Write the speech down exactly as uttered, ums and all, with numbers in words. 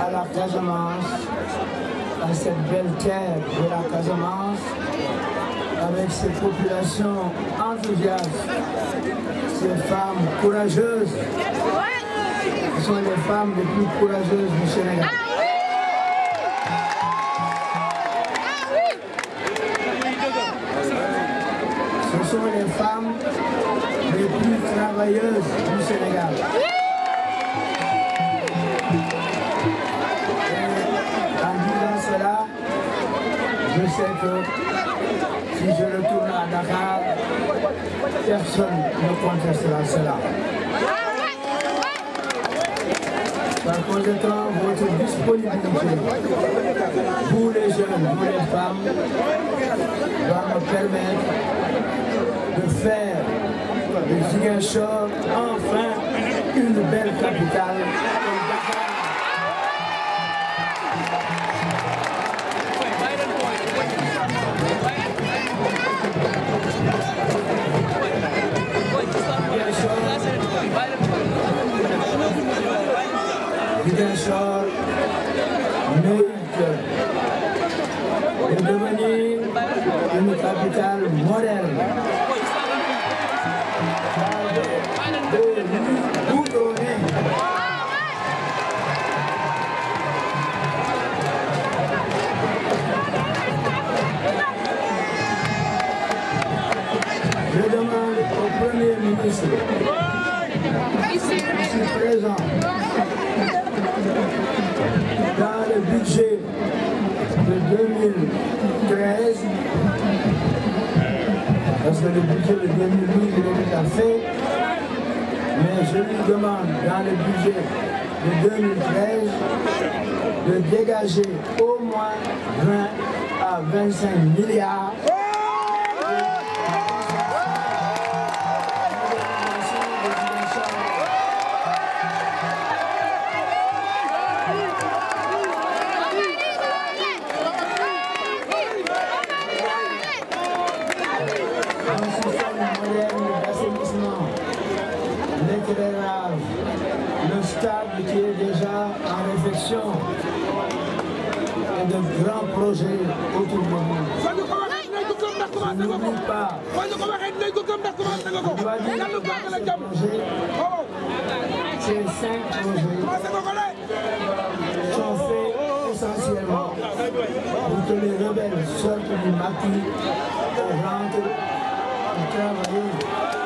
à la Casamance, à cette belle terre de la Casamance, avec ces populations enthousiastes, ces femmes courageuses, ce sont les femmes les plus courageuses du Sénégal. Ce sont les femmes les plus travailleuses du Sénégal. Et en disant cela, je sais que si je retourne à Dakar, personne ne contestera cela. Par conséquent, votre disponibilité, vous les jeunes, vous les femmes, va me permettre de faire de Ziguinchor enfin une belle capitale. Ziguinchor mérite de devenir une capitale moderne. De boulonner. Je demande au Premier ministre, ici présent, dans le budget de deux mille treize, parce que le budget de deux mille douze est déjà fait, mais je lui demande dans le budget de deux mille treize de dégager au moins vingt à vingt-cinq milliards le stade qui est déjà en réflexion et de grands projets autour de nous. Je n'oublie pas, je dois dire que ce projet, ces cinq projets sont faits essentiellement pour que les rebelles sortent du maquis et rentrent pour travailler